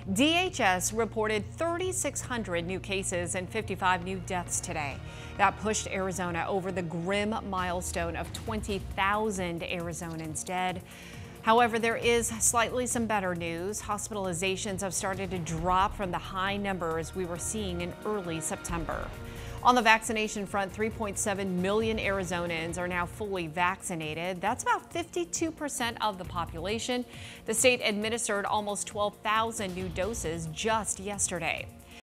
DHS reported 3,600 new cases and 55 new deaths today. That pushed Arizona over the grim milestone of 20,000 Arizonans dead. However, there is slightly some better news. Hospitalizations have started to drop from the high numbers we were seeing in early September. On the vaccination front, 3.7 million Arizonans are now fully vaccinated. That's about 52% of the population. The state administered almost 12,000 new doses just yesterday.